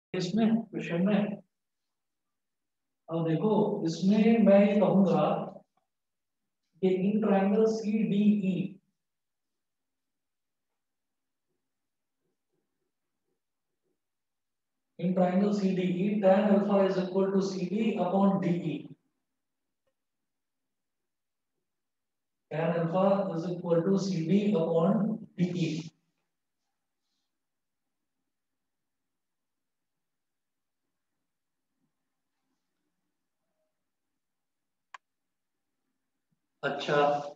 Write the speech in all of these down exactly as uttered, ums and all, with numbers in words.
इसमें क्वेश्चन में अब देखो, इसमें मैं ये कहूंगा कि in triangle C D E, in triangle C D E tan alpha is equal to C D upon D E. tan alpha is equal to C D upon D E. अच्छा,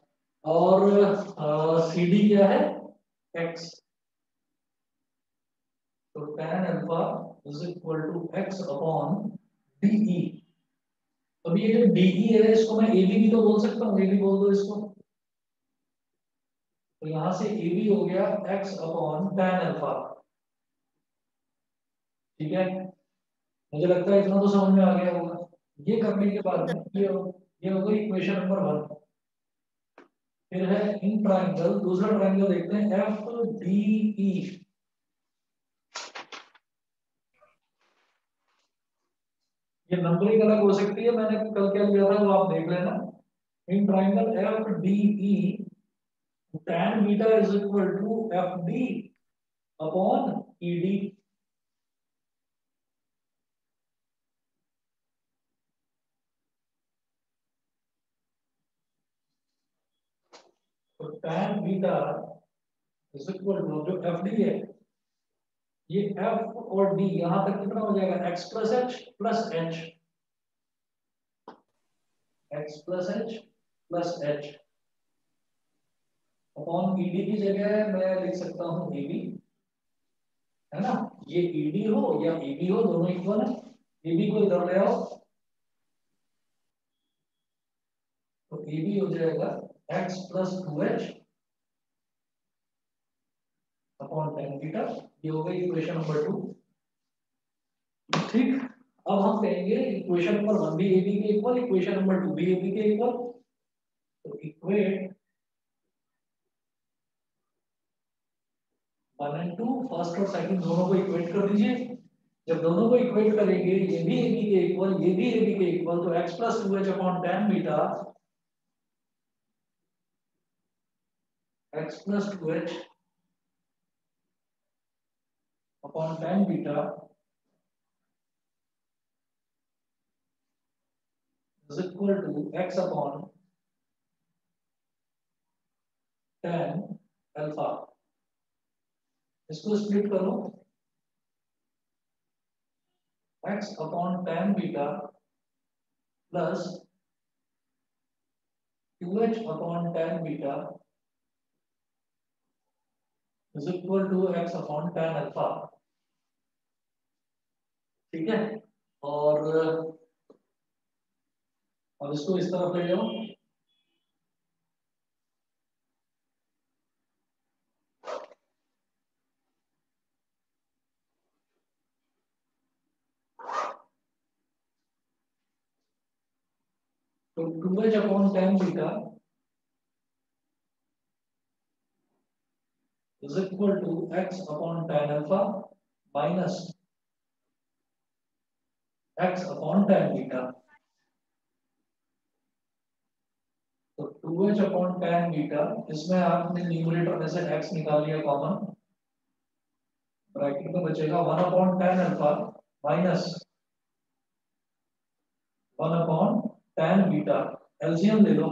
और सी डी क्या है? X. तो tan alpha is equal to X upon D E. अब ये जो D E है इसको मैं ए बी भी तो बोल सकता हूँ, ए बी बोल दो इसको। तो यहां से ए बी हो गया एक्स अपॉन tan अल्फा। ठीक है, मुझे लगता है इतना तो समझ में आ गया होगा। ये करने के बाद में ये ये होगा इक्वेशन नंबर वन। फिर है इन ट्राइंगल, दूसरा ट्राइंगल देखते हैं एफ डी ई। ये नंबरिंग अलग हो सकती है, मैंने कल क्या लिया था वो आप देख लेना। In triangle F D E tan beta is equal to F D upon E D. तो tan beta is equal to जो एफ डी है, ये एफ और डी यहां तक कितना हो जाएगा? X plus H plus H, X plus H plus H upon E D की जगह मैं लिख सकता हूं ए बी, है ना? ये ई डी हो या ए बी हो, दोनों इक्वल है। ए बी को इधर ले आओ तो ए बी हो जाएगा X plus two H upon tan theta. ये हो गई इक्वेशन नंबर टू। ठीक, अब हम कहेंगे इक्वेशन नंबर वन भी ए बी के इक्वल, इक्वेशन नंबर टू भी ए बी के इक्वल। तो equate one and two, first और सेकंड दोनों को इक्वेट कर दीजिए। जब दोनों को इक्वेट करेंगे, ये भी ए बी के इक्वल, ये भी ए बी के इक्वल, तो x plus two H upon tan beta, x plus two H upon tan beta is equal to x upon tan alpha. इसको स्प्लिट करो, x upon tan beta plus two H upon tan beta is equal to x upon tan alpha. ठीक है, और अब इसको इस तरफ ले जाओ। तो two H upon tan beta is equal to x upon tan alpha minus x upon tan beta। तो two H upon tan beta, इसमें आपने न्यूमरेटर में से x निकाल लिया कॉमन, ब्रैकेट में बचेगा one upon tan alpha minus one upon tan beta. LCM ले लो,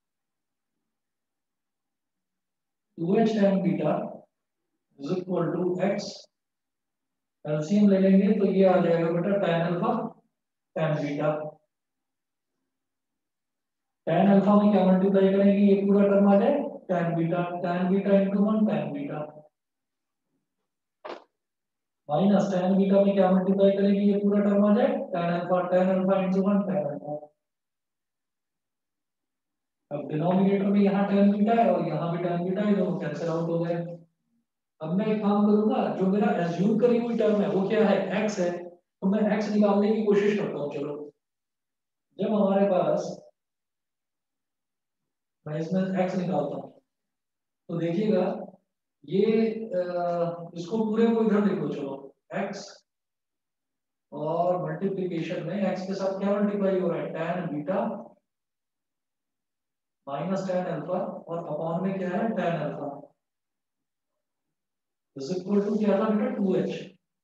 two H tan beta is equal to x, LCM ले लेंगे तो ये आ जाएगा बेटा tan alpha tan beta. tan alpha में क्या मल्टीप्लाई करेंगे, ये पूरा टर्म आ जाए tan beta, tan beta into one tan beta, minus tan beta में क्या मल्टीप्लाई करेंगे, ये पूरा टर्म आ जाए tan alpha, tan alpha into one tan alpha. अब डिनोमिनेटर में यहाँ tan बीटा है और यहाँ भी tan बीटा है, दोनों कैंसिल आउट हो गए। अब मैं एक काम करूंगा, जो मेरा एज्यूम करी हुई टर्म है वो क्या है, x है, तो मैं x निकालने की कोशिश करता हूँ। चलो, जब हमारे पास, मैं इसमें x निकालता हूँ तो देखिएगा ये आ, इसको पूरे को इधर लिखो। चलो x मल्टीप्लीकेशन में एक्स के साथ क्या मल्टीप्लाई हो रहा है, tan beta minus tan alpha, और अपॉन में क्या है tan alpha is equal to क्या था बेटा टू एच।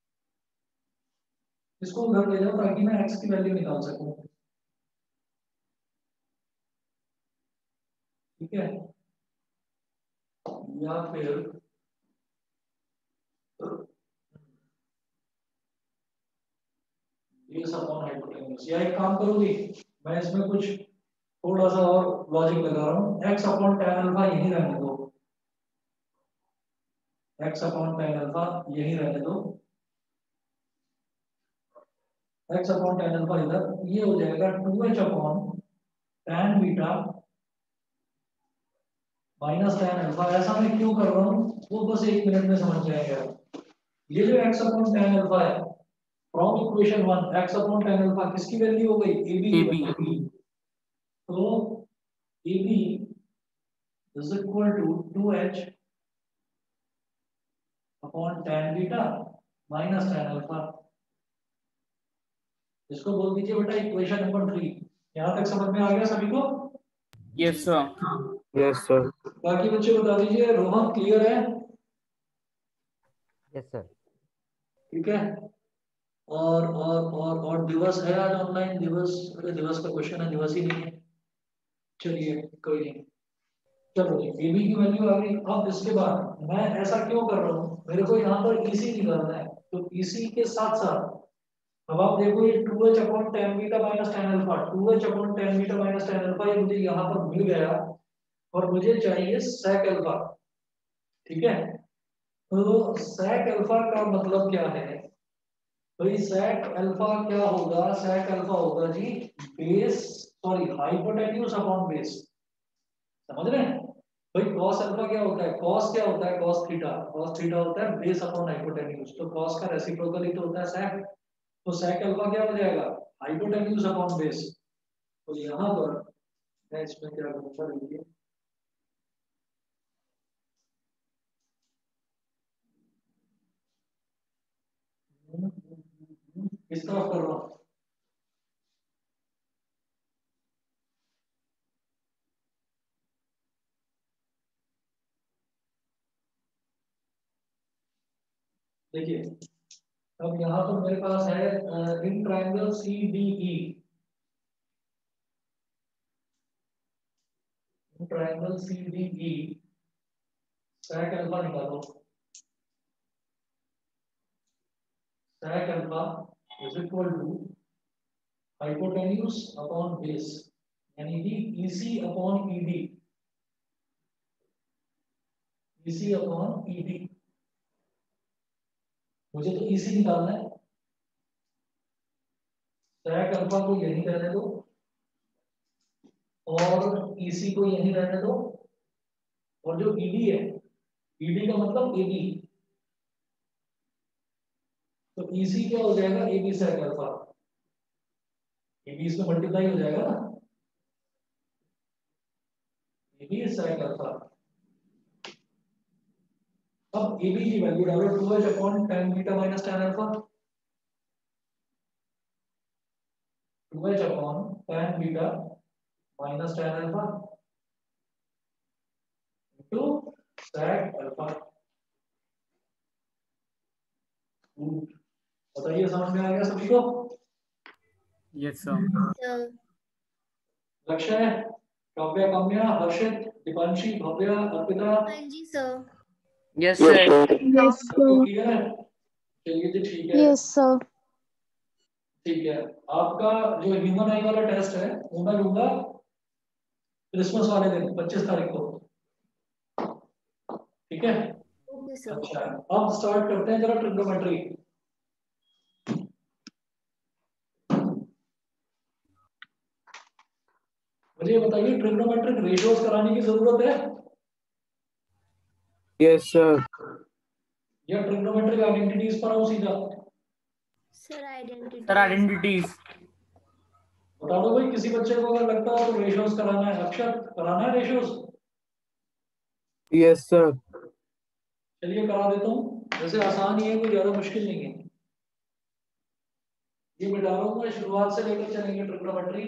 इसको उधर ले जाओ ताकि मैं x की वैल्यू निकाल सकूं, ठीक है। या फिर बेस अपॉन हाइपोटेन्यूज, या एक काम करोगी, मैं इसमें कुछ थोड़ा सा और लॉजिक लगा रहा हूँ, x अपॉन tan अल्फा यही रहने दो, x अपॉन tan अल्फा यही रहने दो, x अपॉन tan अल्फा इधर, ये हो जाएगा two H upon tan beta minus tan alpha. ऐसा मैं क्यों कर रहा हूँ वो बस एक मिनट में समझ जाएंगे आप। ये जो x अपॉन tan अल्फा है, from equation one x upon tan alpha किसकी वैल्यू हो गई, ab की AB वैल्यू। तो ab is equal to two H upon tan beta minus tan alpha. इसको बोल दीजिए बेटा इक्वेशन नंबर थ्री। यहाँ तक समझ में आ गया सभी को? Yes sir. Yes sir. बाकी बच्चे बता दीजिए, रोहन क्लियर है? Yes sir. ठीक है। और और और और दिवस है आज ऑनलाइन? दिवस, अरे दिवस का क्वेश्चन है, दिवस ही नहीं है। चलिए कोई नहीं, चलो जी ए बी की वैल्यू आ गई। अब इसके बाद मैं ऐसा क्यों कर रहा हूँ, मेरे को यहाँ पर ई सी निकालना है, तो ई सी के साथ साथ अब आप देखो ये two H upon tan beta minus tan alpha, two H upon tan beta minus tan alpha ये मुझे यहाँ पर मिल गया, और मुझे चाहिए sec अल्फा, ठीक है। तो sec अल्फा का मतलब क्या है भाई, sec अल्फा क्या होगा, sec अल्फा होगा जी base, sorry hypotenuse upon base, समझ रहे हैं भाई। cos अल्फा क्या होता है, cos क्या होता है, cos थीटा, cos थीटा होता है बेस अपॉन हाइपोटेन्यूज, तो cos का रेसिप्रोकल ही तो होता है sec। तो sec अल्फा क्या हो जाएगा, हाइपोटेन्यूज अपॉन बेस। तो यहाँ पर मैं इसमें क्या करूंगा, देखिए किस तरफ कर रहा हूँ, देखिए अब यहाँ पर मेरे पास है in triangle C D E, in triangle C D E sec alpha निकालो, sec alpha is equal to hypotenuse upon base, यानी कि EC upon ED, EC upon ED. मुझे तो ईसी निकालना है, sec अल्फा को यही रहने दो और ईसी को यही रहने दो, और जो ईडी है, ईडी का मतलब एबी, तो ईसी क्या हो जाएगा, एबी sec अल्फा, एबी इसमें मल्टीप्लाई हो जाएगा ना, एबी sec अल्फा। अब एबी की वैल्यू डालो, two H upon tan beta minus tan alpha, two H upon tan beta minus tan alpha into sec alpha. बताइए समझ में आ गया सभी को? Yes sir. सर लक्ष्य है, काव्या, काम्या, हर्षित, दीपांशी, भव्या, अर्पिता, हाँ जी सर। Yes sir. यस सबको सर। क्लियर है? चलिए जी ठीक है, यस सर। ठीक है। आपका जो ह्यूमन आई वाला टेस्ट है वो मैं लूंगा क्रिसमस वाले दिन पच्चीस तारीख को, ठीक है। Okay sir. अच्छा अब स्टार्ट करते हैं जरा ट्रिग्नोमेट्री। मुझे ये बताइए ट्रिग्नोमेट्रिक रेशियोज कराने की जरूरत है यस सर। या ट्रिग्नोमेट्रिक आइडेंटिटीज पर आऊं सीधा? Sir identity. Sir identities. बता दो भाई, किसी बच्चे को अगर लगता हो तो रेशियोज कराना है, अक्षर कराना है रेशियोज? Yes sir. चलिए करा देता हूँ, वैसे आसान ही है, कोई ज्यादा मुश्किल नहीं है। ये बता रहा हूँ मैं, शुरुआत से लेकर चलेंगे ट्रिग्नोमेट्री।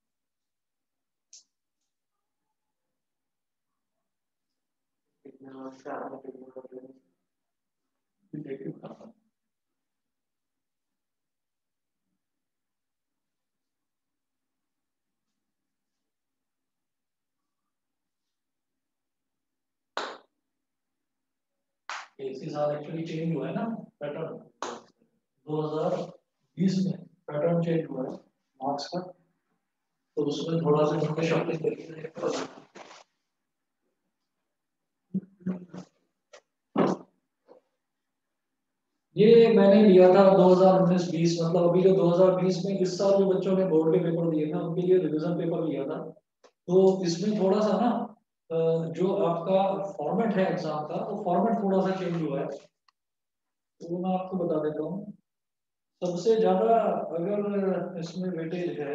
इसी साल एक्चुअली चेंज हुआ है ना पैटर्न, दो हज़ार बीस में पैटर्न चेंज हुआ है मार्क्स का, तो उसमें थोड़ा सा हमने शॉपिंग करी। ये मैंने लिया था दो हज़ार उन्नीस बीस, मतलब अभी जो दो हज़ार बीस में इस साल जो बच्चों ने बोर्ड के पेपर दिए ना उनके लिए रिवीजन पेपर लिया था। तो इसमें थोड़ा सा ना अ, जो आपका फॉर्मेट है एग्जाम का, वो फॉर्मेट थोड़ा सा चेंज हुआ है, तो मैं आपको बता देता हूँ। सबसे ज्यादा अगर इसमें वेटेज है,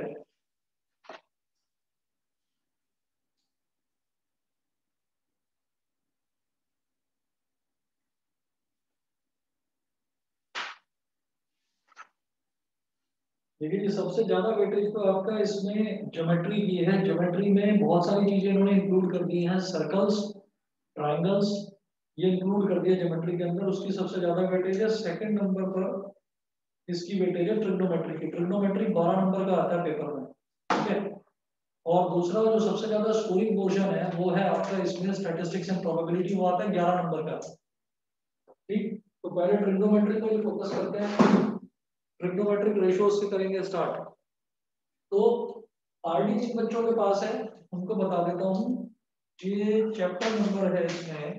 देखिए ये सबसे ज्यादा वेटेज तो आपका इसमें ज्योमेट्री की है। ज्योमेट्री में बहुत सारी चीजें इन्होंने इंक्लूड कर दी हैं, सर्कल्स, ट्राइंगल्स, ये इंक्लूड कर दिया ज्योमेट्री के अंदर। उसकी सबसे ज्यादा वेटेज है। सेकंड नंबर पर इसकी वेटेज है ट्रिग्नोमेट्री की। ट्रिग्नोमेट्री बारह नंबर का आता है पेपर में, ठीक है। और दूसरा जो सबसे ज्यादा स्कोरिंग पोर्शन है वो है आपका इसमें स्टैटिस्टिक्स एंड प्रोबेबिलिटी, वो आता है ग्यारह नंबर का, ठीक। तो पहले ट्रिग्नोमेट्री को फोकस करते हैं। ट्रिग्नोमेट्रिक रेशियोज से करेंगे स्टार्ट। तो आरडी जिन बच्चों के पास है उनको बता देता हूँ, ये चैप्टर नंबर है इसमें,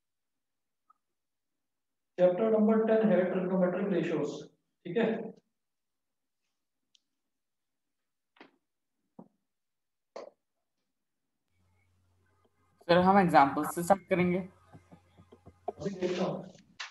चैप्टर नंबर टेन है ट्रिग्नोमेट्रिक रेशियोज, ठीक है। सर हम एग्जांपल से स्टार्ट करेंगे। अभी देखता हूँ।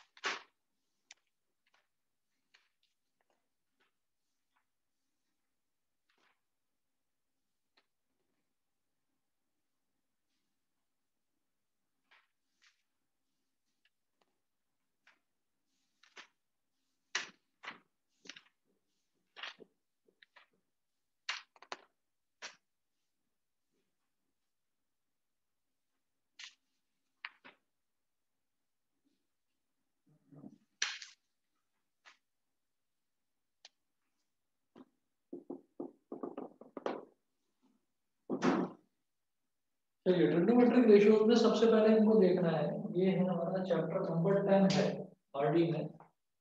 चलिए ट्रिग्नोमेट्रिक रेशियोज में सबसे पहले इनको देखना है, ये है हमारा चैप्टर नंबर टेन है आरडी में।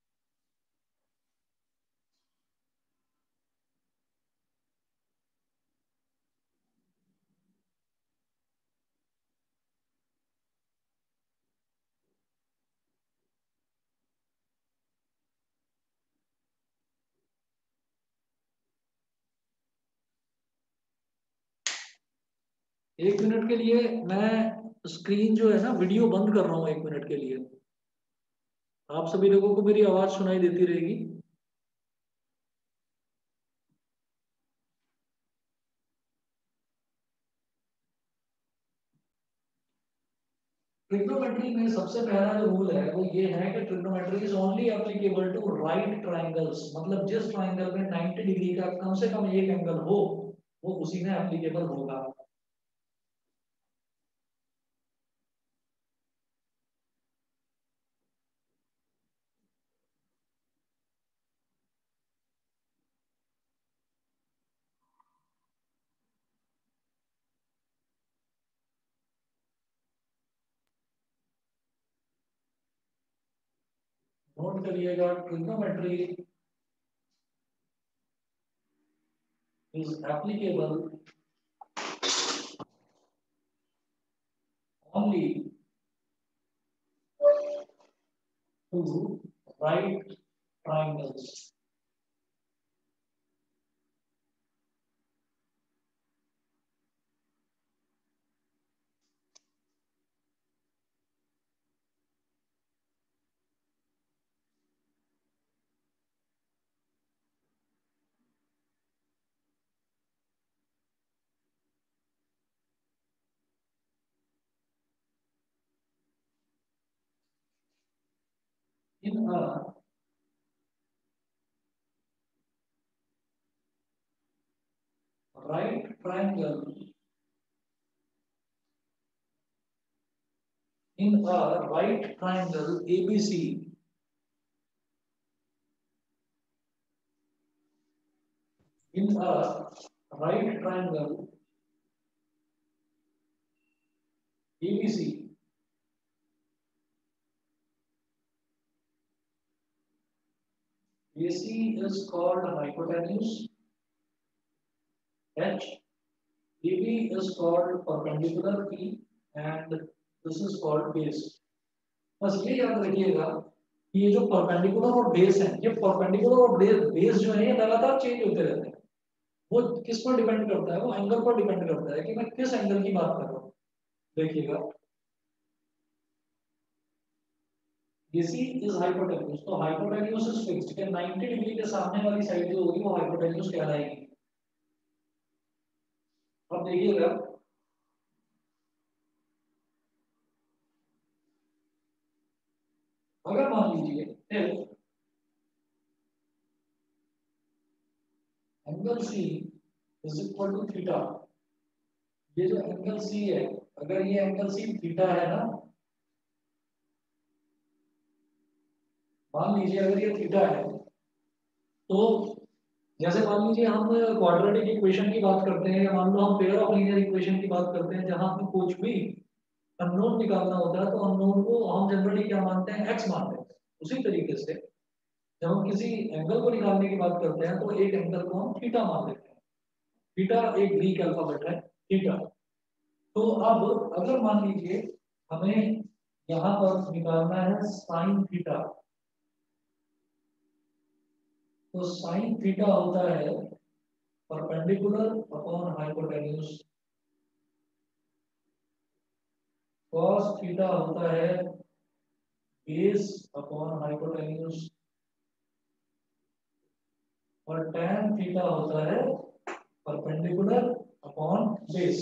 एक मिनट के लिए मैं स्क्रीन जो है ना वीडियो बंद कर रहा हूँ, एक मिनट के लिए। आप सभी लोगों को मेरी आवाज सुनाई देती रहेगी। ट्रिग्नोमेट्री में सबसे पहला जो रूल है वो ये है कि trigonometry is only applicable to right triangles, मतलब जिस ट्राइंगल में नब्बे डिग्री का कम से कम एक एंगल हो वो उसी में एप्लीकेबल होगा। नोट करिएगा, trigonometry is applicable only to right triangles. In a right triangle in a right triangle A B C in a right triangle A B C A C is called hypotenuse, H, A B is called perpendicular P, and this is called base. बस ये याद रखिएगा कि ये जो perpendicular और base है, ये परपेंडिकुलर और बेस जो है ये लगातार चेंज होते रहते हैं। वो किस पर डिपेंड करता है? वो एंगल पर डिपेंड करता है कि मैं किस एंगल की बात कर रहा हूँ। देखिएगा A C is hypotenuse, तो hypotenuse is fixed कि ninety डिग्री के सामने वाली साइड जो होगी वो hypotenuse कहलाएगी। अब देखिएगा अगर मान लीजिए if angle C is equal to theta, ये जो एंगल C है, अगर ये एंगल C थीटा है ना, मान लीजिए अगर ये थीटा है, तो जैसे मान लीजिए हम क्वाड्रेटिक इक्वेशन की बात करते हैं या मान लो हम पेयर ऑफ लीनियर इक्वेशन की बात करते हैं जहां हमें कुछ भी अननोन निकालना होता है तो अननोन को हम जनरली क्या मानते हैं? x मानते हैं। उसी तरीके से जब हम किसी एंगल को निकालने की बात करते हैं तो एक एंगल को हम थीटा मान लेते हैं। थीटा एक ग्रीक अल्फाबेट है, थीटा। तो अब अगर मान लीजिए हमें यहाँ पर निकालना है साइन थीटा, तो साइन थीटा होता है perpendicular upon hypotenuse, cos theta होता है बेस अपॉन हाइपोटेन्यूज, और tan थीटा होता है perpendicular upon base,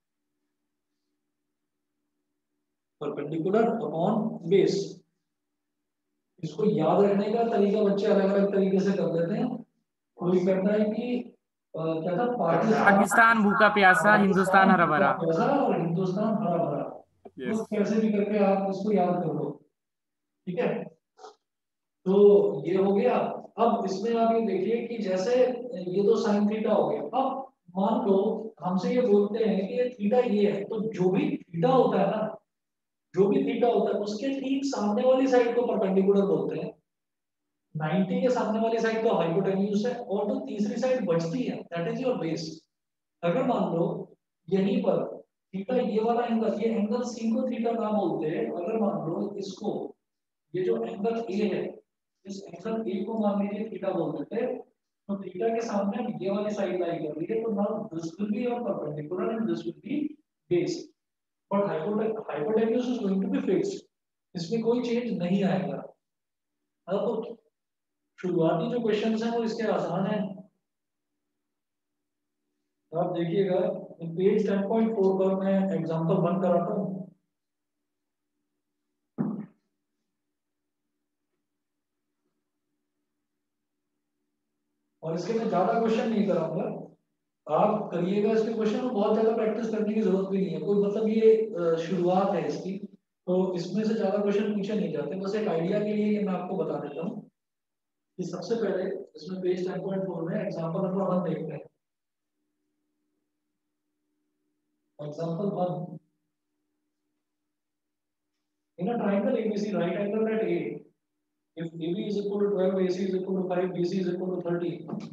perpendicular upon base. इसको याद रखने का तरीका बच्चे अलग अलग तरीके से कर देते हैं। कोई कहता है कि क्या था, पाकिस्तान भूखा प्यासा, हिंदुस्तान हरा भरा, और हिंदुस्तान हरा भरा। yes. तो कैसे भी करके आप इसको याद कर लो, ठीक है। तो ये हो गया। अब इसमें आप ये देखिए कि जैसे ये तो साइन थीटा हो गया। अब मान लो हमसे ये बोलते हैं कि ये थीटा ये है, तो जो भी थीटा होता है ना, जो भी थीटा होता है उसके ठीक सामने वाली साइड को परपेंडिकुलर बोलते हैं। नाइंटी के सामने वाली साइड तो हाइपोटेन्यूज है, और जो तीसरी साइड बचती है दैट इज योर बेस। अगर मान लो यहीं पर थीटा ये वाला एंगल, ये एंगल सी को थीटा ना बोलते हैं, अगर मान लो इसको, ये जो एंगल ए है, इस एंगल ए को मान लीजिए थीटा बोल देते हैं, तो थीटा के सामने ये वाली साइड लाई कर रही है, तो now this will be your perpendicular and this will be base, but hypotenuse is going to be fixed, इसमें कोई चेंज नहीं आएगा। अब शुरुआती जो क्वेश्चंस हैं वो इसके आसान हैं। आप देखिएगा पेज टेन पॉइंट फोर पर मैं एग्जांपल वन कराता हूँ, और इसके मैं ज्यादा क्वेश्चन नहीं कराऊंगा, आप करिएगा इसके क्वेश्चन में, बहुत ज्यादा प्रैक्टिस करने की जरूरत भी नहीं है कोई, मतलब ये शुरुआत है इसकी, तो इसमें से ज्यादा क्वेश्चन पूछे नहीं जाते। बस एक आइडिया के लिए ये मैं आपको बता देता हूँ कि सबसे पहले इसमें पेज टेन पॉइंट फोर में एग्जांपल नंबर वन देखते हैं। Example one, in a triangle A B C, right angle at A, if A B is equal to twelve, A C is equal to five, B C is equal to thirty.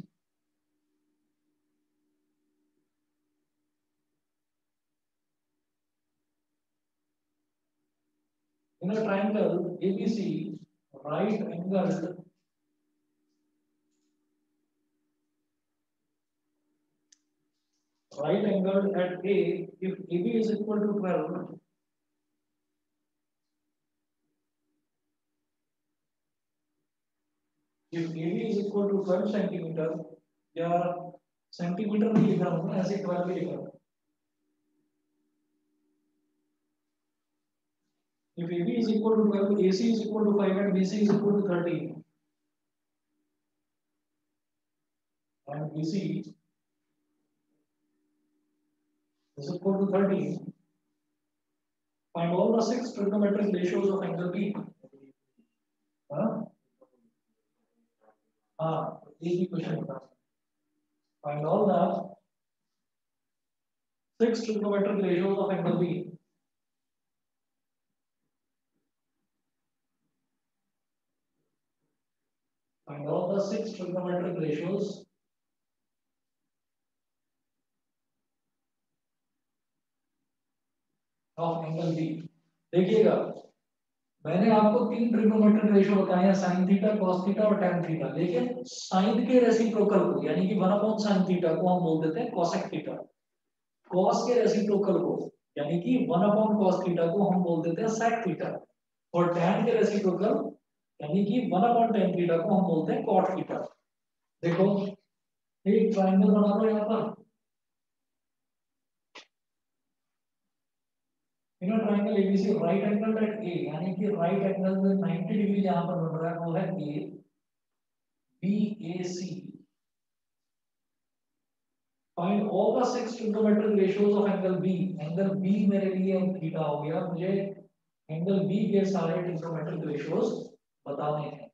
In a triangle A B C, right angled right angled at A, if A B is equal to twelve, if A B is equal to twelve centimeter, या centimetre नहीं लिख रहा हूँ, ऐसे twelve ही लिख रहा हूँ। If A B is equal to twelve, A C is equal to five, and B C is equal to thirty, and B C is equal to thirteen. Find all the six trigonometric ratios of angle B. हाँ हाँ एक ही question बता. Find all the six trigonometric ratios of angle B. Find all the six trigonometric ratios of angle B. देखिएगा मैंने आपको तीन trigonometric ratio बताए हैं, साइन थीटा, कॉस थीटा और टैन थीटा. लेकिन साइन के रेसिप्रोकल को यानी कि वन अपॉन साइन थीटा को हम बोल देते हैं कोसेक थीटा. कॉस के रेसिप्रोकल को यानी कि वन अपॉन कॉस थीटा को हम बोल देते हैं सेक थीटा. और टैन के रेसिप्रोकल यानी कि वन अपॉन टैन थीटा को हम बोलते हैं कॉट थीटा. देखो एक ट्रायंगल बना लो यहाँ पर. In triangle ABC right angle at A यानी कि राइट एंगल में नाइंटी डिग्री यहाँ पर बन रहा है वो है A B A C. Find all the six trigonometric ratios of angle B. Angle B मेरे लिए थीटा हो गया. मुझे एंगल बी के सारे ट्रिग्नोमेट्रिक रेशियोज बताने हैं.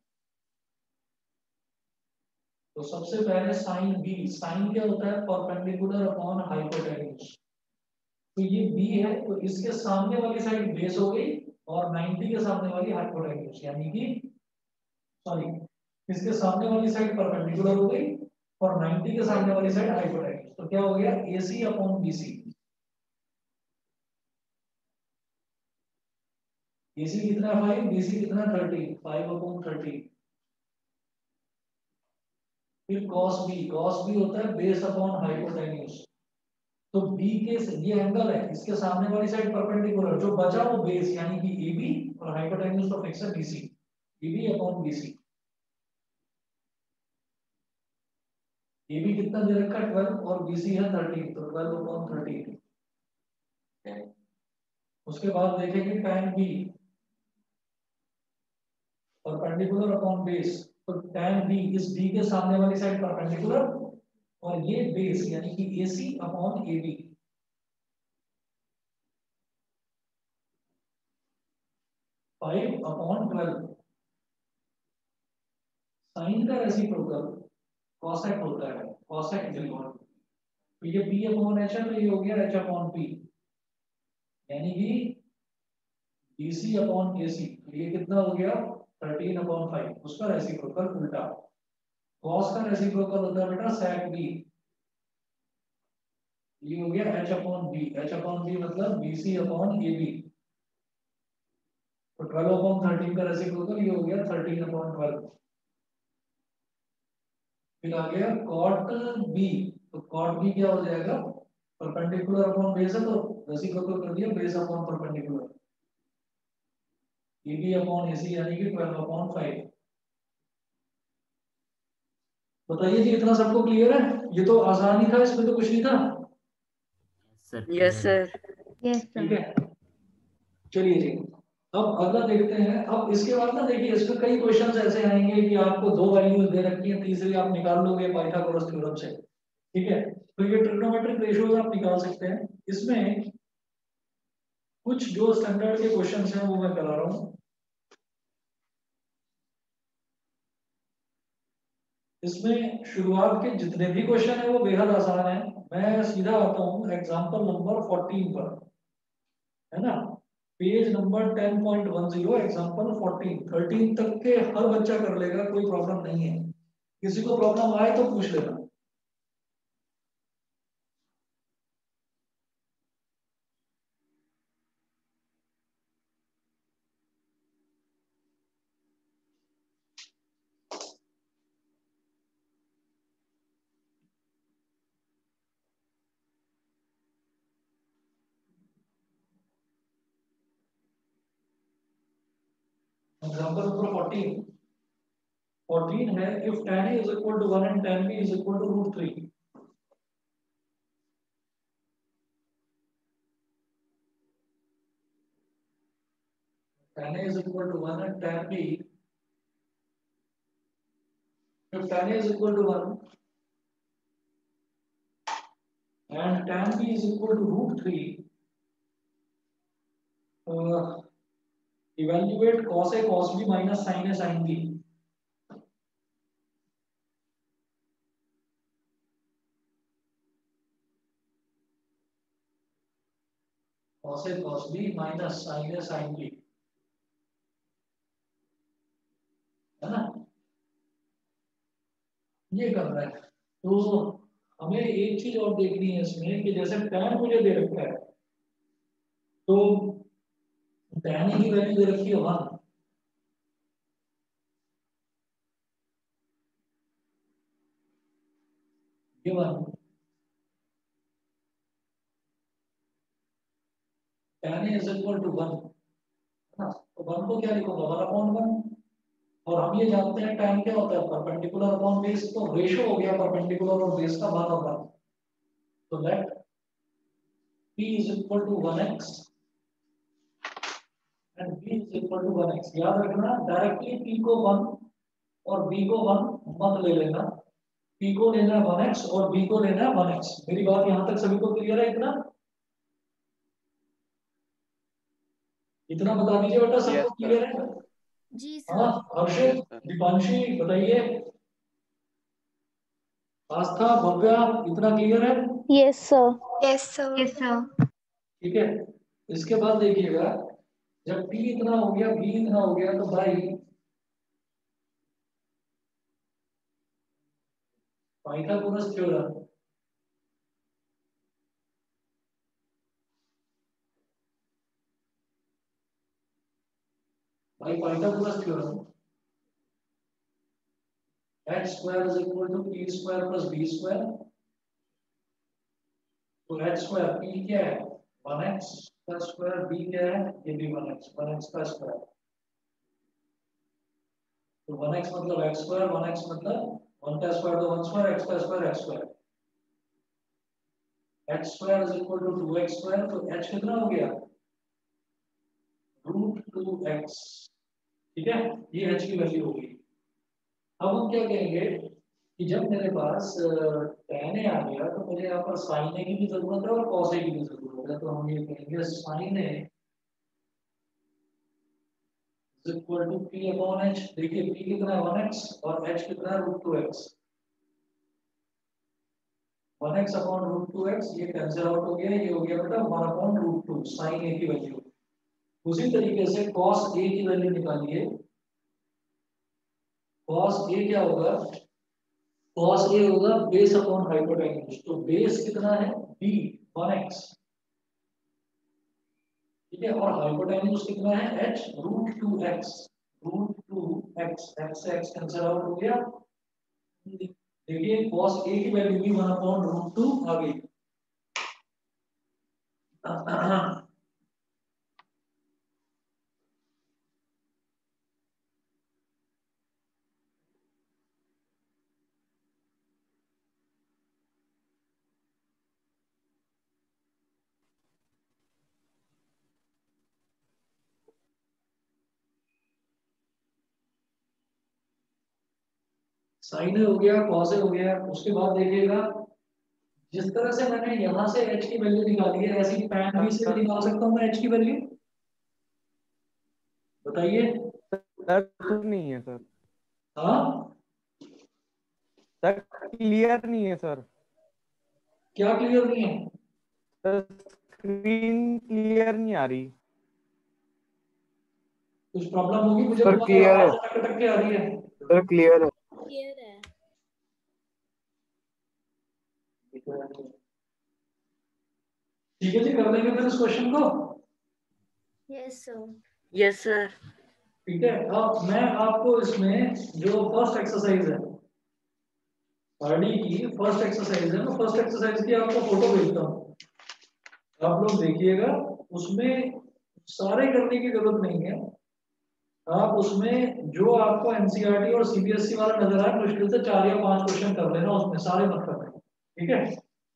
तो सबसे पहले साइन बी. साइन क्या होता है? Perpendicular upon hypotenuse. तो ये बी है तो इसके सामने वाली साइड बेस हो गई और नाइंटी के सामने वाली हाइपोटेन्यूज यानी कि सॉरी इसके सामने वाली साइड परपेंडिकुलर हो गई और नाइंटी के सामने वाली साइड हाइपोटेन्यूज. तो क्या हो गया? AC upon BC. एसी कितना है? फाइव. बीसी कितना है? थर्टी. Five upon thirty. फिर cos b. cos b होता है बेस अपॉन हाइपोटेन्यूज. तो b के ये एंगल है इसके सामने वाली साइड परपेंडिकुलर, जो बचा वो बेस यानी कि ab और हाइपोटेन्यूज तो फिक्स है bc. ab upon bc. ab कितना दे रखा है? ट्वेल्व और bc है थर्टीन. तो ट्वेल्व अपॉन थर्टीन. उसके बाद देखेंगे tan b perpendicular upon base. तो tan b इस b के सामने वाली साइड परपेंडिकुलर और ये बेस यानी कि ac upon ab. Five upon twelve. Sine का रेसिप्रोकल कोसेक होता है. कोसेक त्रिकोण. तो ये b अपॉन h है तो ये हो गया h अपॉन p यानी कि bc अपॉन ac. तो ये कितना हो गया? Thirteen upon five. उसका रेसिप्रोकल उल्टा. cos का रेसिप्रोकल होता है बेटा sec b. ये हो गया h upon b. h upon b मतलब bc अपॉन ab. तो ट्वेल्व अपॉन थर्टीन का रेसिप्रोकल ये हो गया थर्टीन अपॉन ट्वेल्व. फिर आ गया cot b. तो cot b क्या हो जाएगा? परपेंडिकुलर अपॉन बेस है तो रेसिप्रोकल कर दिया base upon perpendicular. ab upon ac यानी कि ट्वेल्व अपॉन फाइव. बताइए जी इतना सबको क्लियर है? ये तो आसान ही था, इसमें तो कुछ नहीं था. Yes sir. Yes, ठीक sir. है चलिए जी अब अगला देखते हैं. अब इसके बाद ना देखिए इसमें कई क्वेश्चंस ऐसे आएंगे कि आपको दो वैल्यूज दे रखी हैं, तीसरी आप निकाल लोगे पाइथागोरस थ्योरम से. ठीक है तो ये ट्रिग्नोमेट्रिक रेशियोज आप निकाल सकते हैं. इसमें कुछ जो स्टैंडर्ड के क्वेश्चंस हैं वो मैं करा रहा हूँ. इसमें शुरुआत के जितने भी क्वेश्चन है वो बेहद आसान है. मैं सीधा आता हूँ एग्जांपल नंबर फोर्टीन पर, है ना. Page number ten point one zero example fourteen. Thirteen तक के हर बच्चा कर लेगा, कोई प्रॉब्लम नहीं है. किसी को प्रॉब्लम आए तो पूछ लेना. Example number fourteen. फोर्टीन है if tan a is equal to one and tan b is equal to root three. tan a is equal to one and tan b if tan a is equal to one and tan b is equal to root three. Uh, evaluate cos a cos b minus sin a sin b. Cos a cos b minus sin a sin b, है ना? ये कर रहा है। तो हमें एक चीज और देखनी है इसमें कि जैसे tan मुझे दे रखा है, तो tan की वैल्यू दे रखी है वन, ये one, tan is equal to one, है ना? तो वन को क्या लिखूंगा, वन अपॉन वन। और हम ये जानते हैं tan क्या होता है, परपेंडिकुलर अपॉन बेस, तो रेशो हो गया परपेंडिकुलर और बेस का वन और वन। तो let p is equal to one x and b is equal to one x. याद रखना डायरेक्टली p को वन और b को वन मत ले लेना, p को लेना है वन एक्स और b को लेना है वन एक्स। मेरी बात यहां तक सभी को क्लियर है? इतना इतना बता दीजिए बेटा, सबको क्लियर है? जी हाँ, सर। हर्षित, दीपांशी बताइए, आस्था, भव्या, इतना क्लियर है? Yes sir. Yes sir. Yes sir. ठीक है। इसके बाद देखिएगा, जब p इतना हो गया, b इतना हो गया, तो भाई पाइथागोरस थ्योरम, भाई Pythagoras theorem, h square is equal to p square plus b square. तो h स्क्वायर p क्या है, वन एक्स का स्क्वायर, b क्या है, ये भी वन एक्स, वन एक्स का स्क्वायर। तो वन एक्स मतलब x स्क्वायर, वन एक्स मतलब वन का स्क्वायर तो वन स्क्वायर, x का square x square. h square is equal to two x square, तो h कितना हो गया, रूट टू एक्स। ठीक है, ये h की वैल्यू होगी। अब हम क्या कहेंगे कि जब मेरे पास tan a आ गया, तो मुझे यहाँ पर sin a की भी जरूरत है और cos a की भी जरूरत है। तो हम ये कहेंगे sin a is equal to p upon h। देखिए p कितना है वन एक्स और h कितना है root two x. One x upon root two x ये कैंसिल आउट हो गया, ये हो गया बेटा one upon root two sin a की वैल्यू। उसी तरीके से cos a की वैल्यू निकालिए। cos a क्या होगा, cos a होगा बेस अपॉन हाइपोटेन्यूज। तो बेस कितना है b, वन एक्स। ठीक है, और हाइपोटेन्यूज कितना है h, root two x, root two x, x से x कैंसिल आउट हो गया। देखिए cos a की वैल्यू भी वन अपॉन रूट टू आ गई। साइन हो गया, कॉस हो गया। उसके बाद देखिएगा, जिस तरह से मैंने यहां से h की वैल्यू निकाली है, ऐसी tan b से भी निकाल सकता हूं मैं h की वैल्यू। बताइए। सर नहीं है सर, हाँ सर क्लियर नहीं है सर। क्या क्लियर नहीं है? सर स्क्रीन क्लियर नहीं आ रही। कुछ प्रॉब्लम होगी? मुझे सर तुम्हारी क्लियर है, आवाज अटक अटक के आ रही है। सर क्लियर है। क्लियर है। ठीक है जी, कर लेंगे फिर इस क्वेश्चन को। Yes sir. Yes sir. ठीक है, अब मैं आपको इसमें जो फर्स्ट एक्सरसाइज है, आरडी की फर्स्ट एक्सरसाइज है, मैं फर्स्ट एक्सरसाइज की आपको फोटो भेजता हूँ, आप लोग देखिएगा। उसमें सारे करने की जरूरत नहीं है, आप उसमें जो आपको एनसीईआरटी और सीबीएसई वाला नजर आए, मुश्किल से चार या पांच क्वेश्चन कर लेना, उसमें सारे मत करना। ठीक है,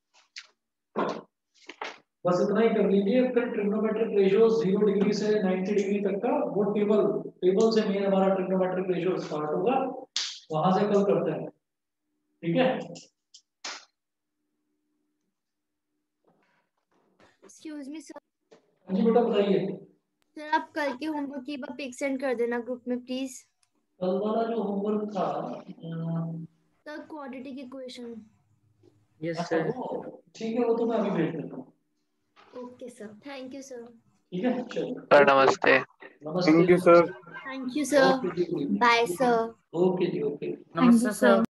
बस इतना ही कर लीजिए। फिर ट्रिग्नोमेट्रिक रेशियो जीरो डिग्री से नाइंटी डिग्री तक का वो टेबल, टेबल से मेन हमारा ट्रिग्नोमेट्रिक रेशियो स्टार्ट होगा, वहां से कल करते हैं। ठीक है, एक्सक्यूज मी सर। हाँ जी बेटा बताइए। सर आप कल के होमवर्क की पिक सेंड कर देना ग्रुप में प्लीज। कल वाला जो होमवर्क था um, sir quadratic equation. Yes अच्छा सर। वो ठीक है, वो तो मैं अभी भेज देता हूँ। Okay sir, thank you sir. ठीक है चलो। सर नमस्ते। नमस्ते। Thank you, sir. Thank you sir. Okay जी। Bye sir. ओके जी ओके। नमस्ते सर।